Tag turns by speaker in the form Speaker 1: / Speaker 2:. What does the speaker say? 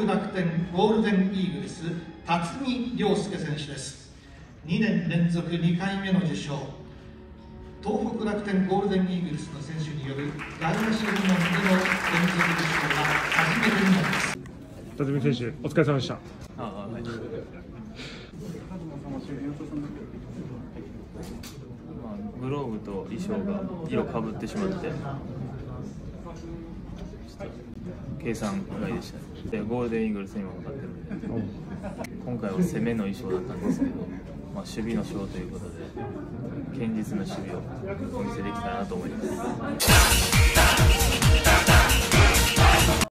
Speaker 1: 北楽天ゴールデンイーグルス辰巳涼介選手です。2年連続2回目の受賞。東北楽天ゴールデンイーグルスの選手による外野手部門での連続受賞は初めてになります。
Speaker 2: 辰巳選手、お疲れ様でした。
Speaker 3: はい。グローブと衣装が色かぶってしまって、計算外でしたね。でゴールデンイーグルスにもかかってるんで、今回は攻めの衣装だったんですけど、守備のショーということで堅実な守備をお見せできたらなと思います。